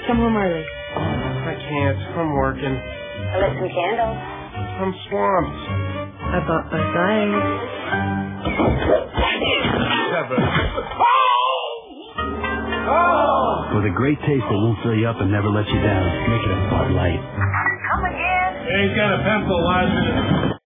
come home early. I can't. I'm working. I lit some candles. I'm swamped. I bought my flowers. With a great taste that won't fill you up and never let you down, make it a Bud Light. Come again? Hey, he's got a pencil, Lodge.